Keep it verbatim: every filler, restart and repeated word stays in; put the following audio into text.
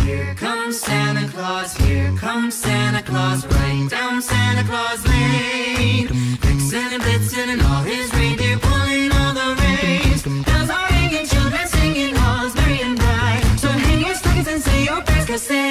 Here comes Santa Claus, here comes Santa Claus, right down Santa Claus Lane. Vixen and Blitzen and all his reindeer pulling all the reins. Bells are ringing, children singing, all is merry and bright. So hang your stockings and say your prayers, 'cause Santa